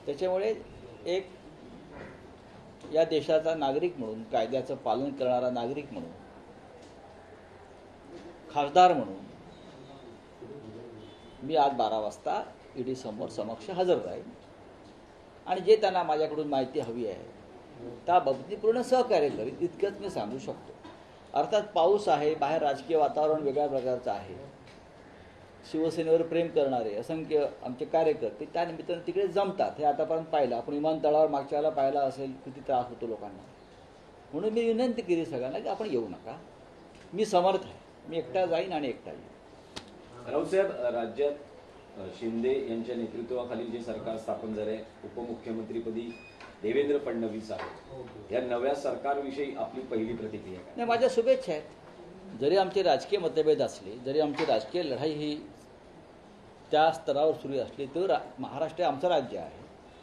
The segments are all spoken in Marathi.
त्याच्यामुळे एक या देशाचा नागरिक म्हणून, कायद्याचं पालन करणारा नागरिक म्हणून, खासदार म्हणून मी आज 12 वाजता ईडी समक्ष हजर राहील आणि जे त्यांना माझ्याकडून माहिती हवी आहे त्या बाबतीत पूर्ण सहकार्य करीन, इतकंच मी सांगू शकतो. अर्थात पाऊस आहे, बाहेर राजकीय वातावरण वेगळ्या प्रकारचं आहे. शिवसेनेवर प्रेम करणारे असंख्य आमचे कार्यकर्ते त्या निमित्तानं तिकडे जमतात. हे आतापर्यंत पाहिलं आपण. विमानतळावर मागच्या वेळेला पाहिला असेल किती त्रास होतो लोकांना. म्हणून मी विनंती केली सगळ्यांना की आपण येऊ नका. मी समर्थ आहे, मी एकटा जाईन आणि एकटा येईन. राऊतसाहेब, राज्यात शिंदे यांच्या नेतृत्वाखाली जे सरकार स्थापन झाले, उपमुख्यमंत्रीपदी देवेंद्र फडणवीस आहेत, या नव्या सरकारविषयी आपली पहिली प्रतिक्रिया काय? नाही, माझ्या शुभेच्छा आहेत. जरी आमचे राजकीय मतभेद असले, जरी आमची राजकीय लढाई ही त्या स्तरावर सुरू असली, तर महाराष्ट्र हे आमचं राज्य आहे.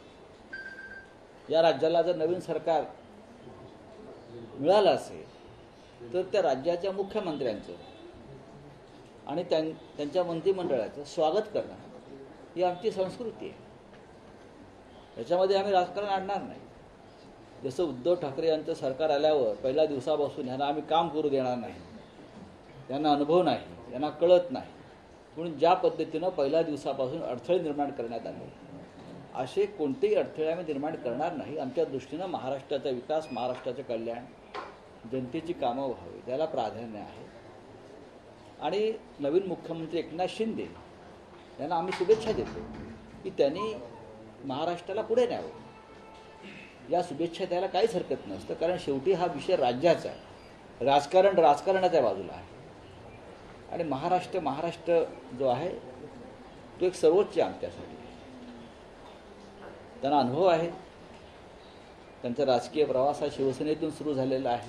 या राज्याला जर नवीन सरकार मिळालं असेल तर त्या राज्याच्या मुख्यमंत्र्यांचं आणि त्यांच्या मंत्रिमंडळाचं स्वागत करणं ही आमची संस्कृती आहे. याच्यामध्ये आम्ही राजकारण आणणार नाही. जसं उद्धव ठाकरे यांचं सरकार आल्यावर पहिल्या दिवसापासून यांना आम्ही काम करू देणार नाही, यांना अनुभव नाही, यांना कळत नाही, म्हणून ज्या पद्धतीनं पहिल्या दिवसापासून अडथळे निर्माण करण्यात आले, असे कोणतेही अडथळे आम्ही निर्माण करणार नाही. आमच्या दृष्टीनं महाराष्ट्राचा विकास, महाराष्ट्राचं कल्याण, जनतेची कामं व्हावी त्याला प्राधान्य आहे. आणि नवीन मुख्यमंत्री एकनाथ शिंदे यांना आम्ही शुभेच्छा देतो की त्यांनी महाराष्ट्राला पुढे न्यावं. या शुभेच्छा द्यायला काहीच हरकत नसतं, कारण शेवटी हा विषय राज्याचा आहे. राजकारण राजकारणाच्या बाजूला आहे आणि महाराष्ट्र जो आहे तो एक सर्वोच्च आहे आमच्यासाठी. त्यांना अनुभव आहे. त्यांचा राजकीय प्रवास हा शिवसेनेतून सुरू झालेला आहे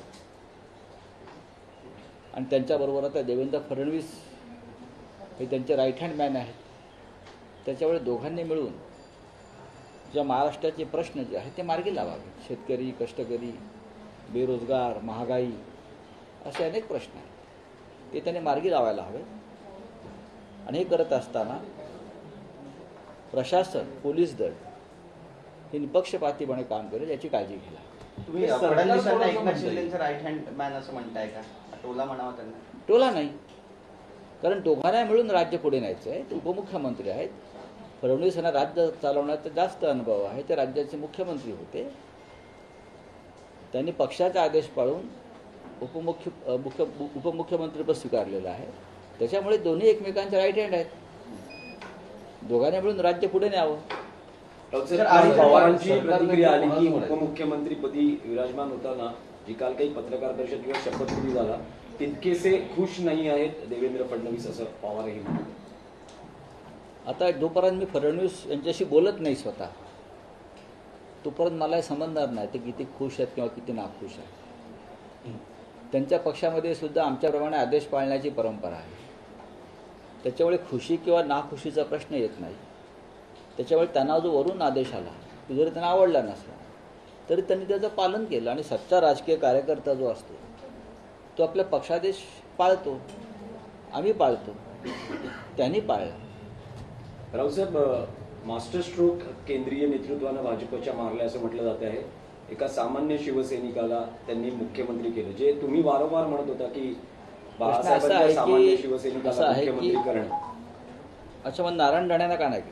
आणि त्यांच्याबरोबर आता देवेंद्र फडणवीस हे त्यांचे राईट हँड मॅन आहेत. त्याच्यामुळे दोघांनी मिळून ज्या महाराष्ट्राचे प्रश्न जे आहेत ते मार्गी लावावे. शेतकरी, कष्टकरी, बेरोजगार, महागाई असे अनेक प्रश्न आहेत, ते त्यांनी मार्गी लावायला हवे. आणि हे करत असताना प्रशासन, पोलीस दल हे निपक्षपातीपणे काम करेल याची काळजी घ्यायला. तुम्ही फडणवीसांना एकनाथ शिंदेंचं राईट हँड मॅन असं म्हणताय का? टोला म्हणावा त्यांना? टोला नाही, कारण दोघांना मिळून राज्य पुढे न्यायचं आहे. ते उपमुख्यमंत्री आहेत. फडणवीस यांना राज्य चालवण्याचा जास्त अनुभव आहे. ते राज्याचे मुख्यमंत्री होते. त्यांनी पक्षाचा आदेश पाळून उपमुख्यमंत्रीपद स्वीकारलेलं आहे. त्याच्यामुळे दोन्ही एकमेकांचे राईट हँड आहेत. दोघांनी मिळून राज्य पुढे न्यावं. पवारांची प्रतिक्रिया आली की उपमुख्यमंत्रीपदी विराजमान होताना जी काल काही पत्रकार परिषद किंवा शपथविधी झाला, तितकेसे खुश नाही आहेत देवेंद्र फडणवीस, असं पवारही म्हणतात. आता जोपर्यंत मी फडणवीस यांच्याशी बोलत नाही स्वतः, तोपर्यंत मला समजणार नाही ते किती खुश आहेत किंवा किती नाखुश आहेत. त्यांच्या पक्षामध्ये सुद्धा आमच्याप्रमाणे आदेश पाळण्याची परंपरा आहे. त्याच्यामुळे खुशी किंवा नाखुशीचा प्रश्न येत नाही. त्याच्यामुळे त्यांना जो वरून आदेश आला तो जरी त्यांना आवडला नसला तरी त्यांनी त्याचं पालन केलं. आणि सच्चा राजकीय कार्यकर्ता जो असतो तो आपल्या पक्षादेश पाळतो, आम्ही पाळतो, त्यांनी पाळला. रावसाहेब, मास्टर स्ट्रोक केंद्रीय नेतृत्वानं भाजपच्या मारल्या असं म्हटलं जात आहे. एका सामान्य शिवसैनिकाला त्यांनी मुख्यमंत्री केलं, जे तुम्ही वारंवार म्हणत होता की बाळासाहेबांच्या सामान्य शिवसैनिकाला मुख्यमंत्री करणं. अच्छा, मग नारायण राणेंना का नाही केलं?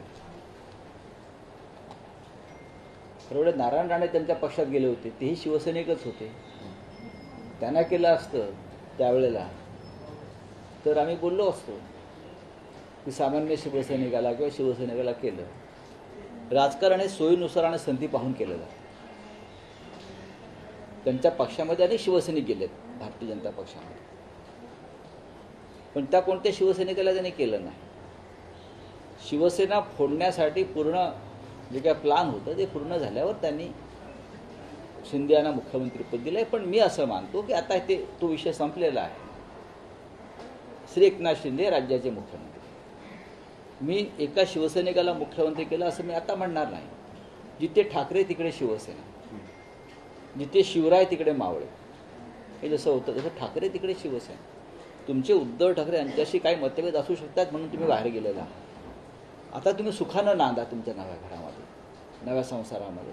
एवढे नारायण राणे त्यांच्या पक्षात गेले होते, तेही शिवसैनिकच होते. त्यांना केलं असतं त्यावेळेला तर आम्ही बोललो असतो की सामान्य शिवसैनिकाला किंवा शिवसैनिकाला केलं. राजकारण हे सोयीनुसार आणि संधी पाहून केलं जातं. त्यांच्या पक्षामध्ये अनेक शिवसैनिक गेलेत भारतीय जनता पक्षामध्ये, पण त्या कोणत्या शिवसैनिकाला त्यांनी केलं नाही. शिवसेना फोडण्यासाठी पूर्ण जे काय प्लान होतं ते पूर्ण झाल्यावर त्यांनी शिंदे यांना मुख्यमंत्रीपद दिलं आहे. पण मी असं मानतो की आता तो विषय संपलेला आहे. श्री एकनाथ शिंदे राज्याचे मुख्यमंत्री. मी एका शिवसैनिकाला मुख्यमंत्री केलं असं मी आता म्हणणार नाही. जिथे ठाकरे तिकडे शिवसेना, जिथे शिवराय तिकडे मावळे, हे जसं होतं तसं ठाकरे तिकडे शिवसेना. तुमचे उद्धव ठाकरे यांच्याशी काही मतभेद असू शकतात म्हणून तुम्ही बाहेर गेलेला आहात. आता तुम्ही सुखानं नांदा तुमच्या नव्या घरामध्ये. नव्या संसारामध्ये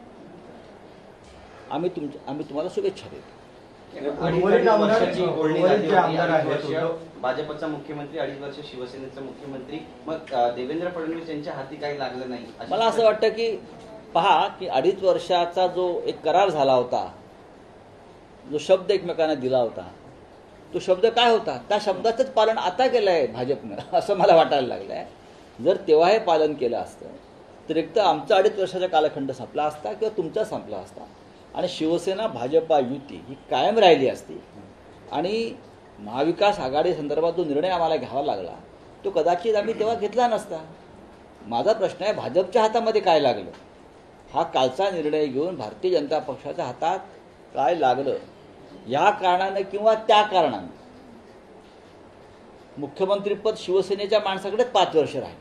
आम्ही तुम्हाला शुभेच्छा देतो. अडीच वर्षाची बोलणी झाली उर्वरित जे आमदार होती. आहेत, 2.5 वर्ष भाजपचा मुख्यमंत्री, 2.5 वर्ष शिवसेनेचा मुख्यमंत्री. मग देवेंद्र फडणवीस यांच्या हाती काही लागलं नाही अशी मला असं वाटतं की पहा की 2.5 वर्षाचा जो एक करार झाला होता, जो शब्द एकमेकांना दिला होता, तो शब्द काय होता, त्या शब्दाचंच पालन आता केलं आहे भाजपनं असं मला वाटायला लागलं आहे. जर तेव्हा हे पालन केलं असतं तर एक तर आमचा 2.5 वर्षाचा कालखंड संपला असता किंवा तुमचा संपला असता आणि शिवसेना भाजपा युती ही कायम राहिली असती आणि महाविकास आघाडी संदर्भात जो निर्णय आम्हाला घ्यावा लागला तो कदाचित आम्ही तेव्हा घेतला नसता. माझा प्रश्न आहे भाजपच्या हातामध्ये काय लागलं, हा कालचा निर्णय घेऊन भारतीय जनता पक्षाच्या हातात काय लागलं, या कारणानं किंवा त्या कारणानं मुख्यमंत्रीपद शिवसेनेच्या माणसाकडेच 5 वर्ष राहिले.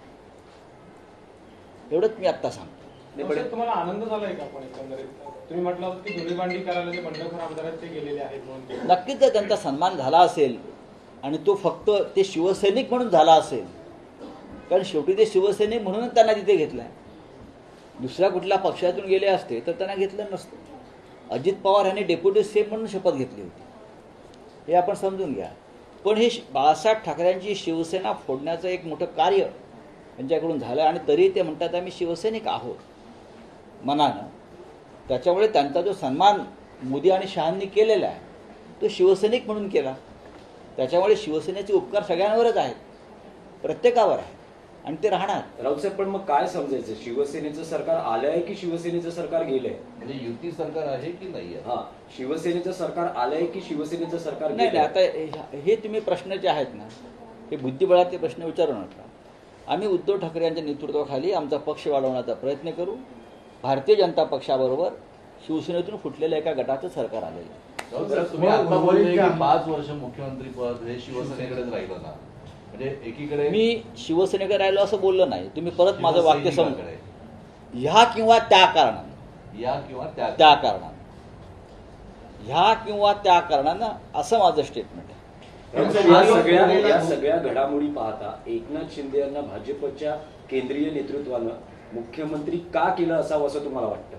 एवढंच मी आत्ता सांगतो. साहेब, तुम्हाला आनंद झालाय का? पण एकंदरीत तुम्ही म्हटलं होतं की धुळीभांडी करायला जे बंडखोर आमदार आहेत ते गेलेले आहेत म्हणून. नक्कीच जर त्यांचा सन्मान झाला असेल आणि तो फक्त ते शिवसैनिक म्हणून झाला असेल, कारण शेवटी ते शिवसैनिक म्हणूनच त्यांना तिथे घेतलं आहे. दुसऱ्या कुठल्या पक्षातून गेले असते तर त्यांना घेतलं नसतं. अजित पवार यांनी डेप्युटी सीएम म्हणून शपथ घेतली होती, हे आपण समजून घ्या. पण हे बाळासाहेब ठाकरेंची शिवसेना फोडण्याचं एक मोठं कार्य त्यांच्याकडून झालं आणि तरी ते म्हणतात आम्ही शिवसैनिक आहोत मनानं. त्याच्यामुळे त्यांचा जो सन्मान मोदी आणि शहांनी केलेला आहे तो शिवसैनिक म्हणून केला. त्याच्यामुळे शिवसेनेचे उपकार सगळ्यांवरच आहेत, प्रत्येकावर आहे आणि ते राहणार. राऊतसाहेब, पण मग काय समजायचं, शिवसेनेचं सरकार आलंय की शिवसेनेचं सरकार गेलंय? म्हणजे युती सरकार आहे की नाही आहे? हा, शिवसेनेचं सरकार आलंय की शिवसेनेचं सरकार नाही गेलंय? आता हे तुम्ही प्रश्न जे आहेत ना हे बुद्धिबळाचे प्रश्न विचारू नका. आम्ही उद्धव ठाकरे यांच्या नेतृत्वाखाली आमचा पक्ष वाढवण्याचा प्रयत्न करू. भारतीय जनता पक्षाबरोबर शिवसेनेतून फुटलेल्या एका गटाचं सरकार आलेलं आहे. राऊतसाहेब, तुम्ही आता बोलले की 5 वर्ष मुख्यमंत्री पद हे शिवसेनेकडेच राहिलं ना, म्हणजे एकीकडे मी शिवसेनेकडे राहिलो असं बोललो नाही. तुम्ही परत माझं वाक्य समजा, शिवसैनिकांकडे ह्या किंवा त्या कारणानं, या किंवा त्या त्या कारणानं, ह्या किंवा त्या कारणानं असं माझं स्टेटमेंट आहे. या सगळ्या घडामोडी पाहता एकनाथ शिंदे यांना भाजपच्या केंद्रीय नेतृत्वानं मुख्यमंत्री का केलं असावं असं तुम्हाला वाटतं?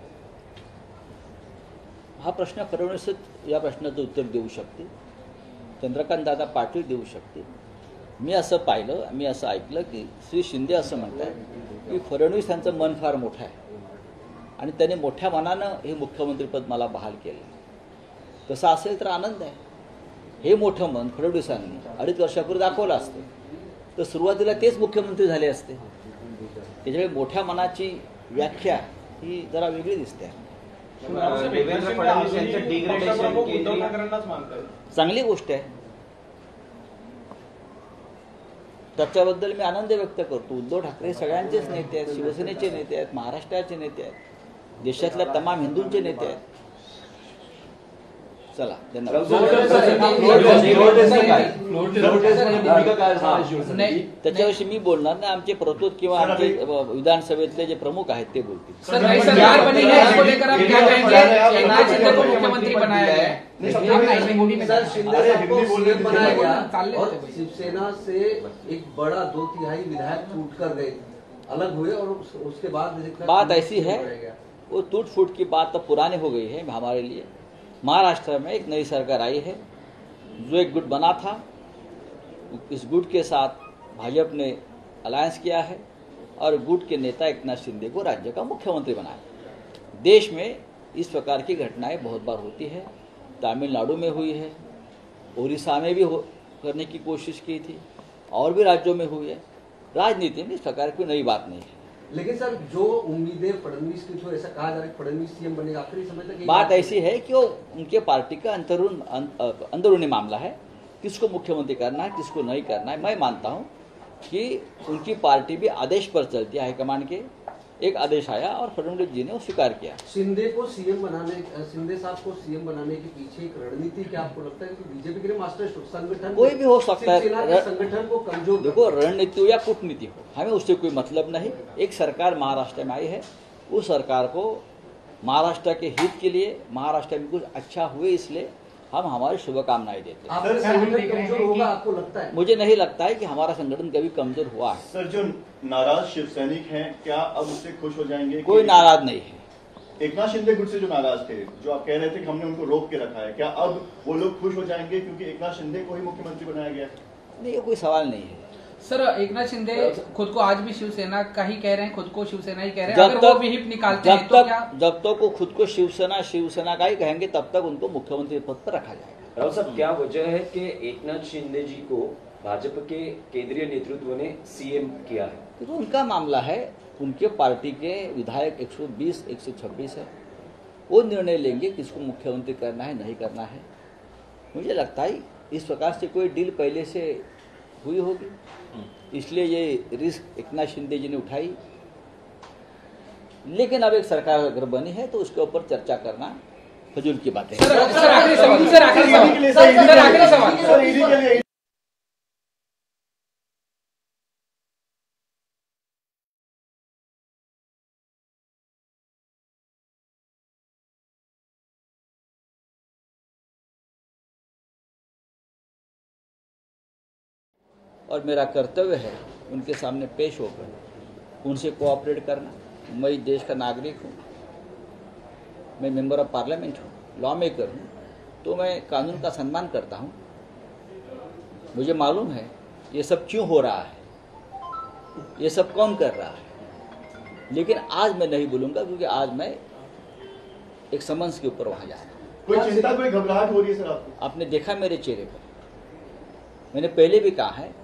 हा प्रश्न फडणवीसच या प्रश्नाचं उत्तर देऊ शकते, चंद्रकांत दादा पाटील देऊ शकते. मी असं पाहिलं, मी असं ऐकलं की श्री शिंदे असं म्हणतात की फडणवीस यांचं मन फार मोठं आहे आणि त्याने मोठ्या मनानं हे मुख्यमंत्रीपद मला बहाल केलं. तसं असेल तर आनंद आहे. हे मोठं मन फडणवीसांनी 2.5 वर्षापूर्वी दाखवलं असतं तर सुरुवातीला तेच मुख्यमंत्री झाले असते. त्याच्यामुळे मोठ्या मनाची व्याख्या ही जरा वेगळी दिसते. देवेंद्र फडणवीस यांचं डिग्रेडेशन उद्धव ठाकरेंनाच मानताय. चांगली गोष्ट आहे, त्याच्याबद्दल मी आनंद व्यक्त करतो. उद्धव ठाकरे सगळ्यांचेच नेते आहेत, शिवसेनेचे नेते आहेत, महाराष्ट्राचे नेते आहेत, देशातल्या तमाम हिंदूंचे नेते आहेत. चला, धन्यवाद. त्याच्याविषयी मी बोलणार नाही. आमचे प्रतोद किंवा आमचे विधानसभेतले जे प्रमुख आहेत ते बोलतील. सर, नई सरकार बनी है, इसको लेकर आप क्या कहेंगे? एकनाथ शिंदे को मुख्यमंत्री बनाया है, सर शिंदे साहब को सीएम बनाया गया और शिवसेना से एक बड़ा 2/3 विधायक टूट कर गए, अलग हुए और उसके बाद बात ऐसी है, वो टूट फूट की बात तो पुरानी हो गई है हमारे लिए. महाराष्ट्र में एक नई सरकार आई है, जो एक गुट बना था, इस गुट के साथ भाजपा ने अलायंस किया है और गुट के नेता एकनाथ शिंदे को राज्य का मुख्यमंत्री बनाया. देश में इस प्रकार की घटनाएं बहुत बार होती है. तमिलनाडु में हुई है, उड़ीसा में भी करने की कोशिश की थी, और भी राज्यों में हुई है. राजनीति में इस प्रकार की नई बात नहीं है. लेकिन सर जो उम्मीदें फडणवीस की जो ऐसा कहा जा रहा है फडणवीस सीएम बनेगा, आखिरी समय तक बात ऐसी है कि वो उनके पार्टी का अंदरूनी मामला है, किसको मुख्यमंत्री करना है किसको नहीं करना है. मैं मानता हूं कि उनकी पार्टी भी आदेश पर चलती है, हाईकमान के एक आदेश आया और फडणवीस जी ने वो स्वीकार किया. शिंदे को सीएम बनाने, शिंदे साहब को सीएम बनाने के पीछे एक रणनीति क्या आपको लगता है कि बीजेपी के लिए मास्टर संगठन कोई भी हो सकता है. संगठन को कमजोर देखो, रणनीति हो या कूटनीति हो, हमें उससे कोई मतलब नहीं. एक सरकार महाराष्ट्र में आई है, उस सरकार को महाराष्ट्र के हित के लिए, महाराष्ट्र में कुछ अच्छा हुए इसलिए हम हमारी शुभकामनाएं देते हैं। आपका संगठन कमजोर होगा आपको लगता है? मुझे नहीं लगता है कि हमारा संगठन कभी कमजोर हुआ है। सर, जो नाराज शिव सैनिक हैं, क्या अब उससे खुश हो जाएंगे? कोई नाराज नहीं है। एकनाथ शिंदे गुट से जो नाराज थे, जो आप कह रहे थे कि हमने उनको रोक के रखा है, क्या अब वो लोग खुश हो जाएंगे क्योंकि एकनाथ शिंदे को ही मुख्यमंत्री बनाया गया? नहीं, ये कोई सवाल नहीं है। सर, एकनाथ शिंदे खुद को आज भी शिवसेना का ही कह रहे हैं, खुद को शिवसेना ही कह रहे हैं। जब अगर वो तक विहिप निकालते हैं तो क्या जब तक वो खुद को शिवसेना का ही कहेंगे, तब तक उनको मुख्यमंत्री पद पर रखा जाएगा। राव साहब, क्या वजह है कि एकनाथ शिंदे जी को भाजपा के केंद्रीय नेतृत्व ने सीएम किया है? तो उनका मामला है, उनके पार्टी के विधायक 120 126 है, वो निर्णय लेंगे किसको मुख्यमंत्री करना है नहीं करना है। मुझे लगता है इस प्रकार से कोई डील पहले से हुई होगी, इसलिए ये रिस्क एकनाथ शिंदे जी ने उठाई। लेकिन अब एक सरकार अगर बनी है तो उसके ऊपर चर्चा करना फजूल की बात है। सर, आखिरी सवाल। सर, आखिरी सवाल। सर, ईडी के लिए और मेरा कर्तव्य है उनके सामने पेश होकर उनसे कोऑपरेट करना। मैं इस देश का नागरिक हूँ, मैं मेंबर ऑफ पार्लियामेंट हूँ, लॉ मेकर हूँ, तो मैं कानून का सम्मान करता हूँ। मुझे मालूम है ये सब क्यों हो रहा है, ये सब कौन कर रहा है, लेकिन आज मैं नहीं बोलूँगा क्योंकि आज मैं एक समन्स के ऊपर वहाँ जा रहा हूँ। कोई चिंता, कोई घबराहट हो रही है सर आपको? आपने देखा मेरे चेहरे पर, मैंने पहले भी कहा है,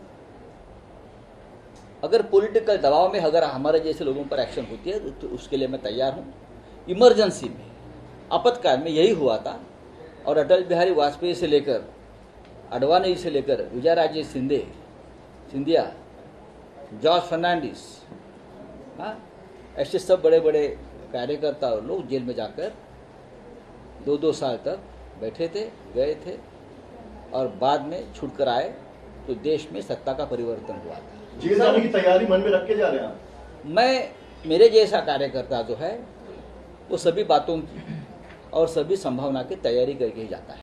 अगर पॉलिटिकल दबाव में अगर हमारे जैसे लोगों पर एक्शन होती है तो उसके लिए मैं तैयार हूँ। इमरजेंसी में, आपातकाल में यही हुआ था, और अटल बिहारी वाजपेयी से लेकर अडवाणी से लेकर विजयराजे सिंधिया, जॉर्ज फर्नांडिस, हाँ, ऐसे सब बड़े बड़े कार्यकर्ता और लोग जेल में जाकर 2-2 साल तक बैठे थे, गए थे, और बाद में छूट कर आए तो देश में सत्ता का परिवर्तन हुआ था। जेल जाने की तैयारी मन में रख के जा रहे हैं आप? मेरे जैसा कार्यकर्ता जो है वो सभी बातों की और सभी संभावना की तैयारी करके ही जाता है।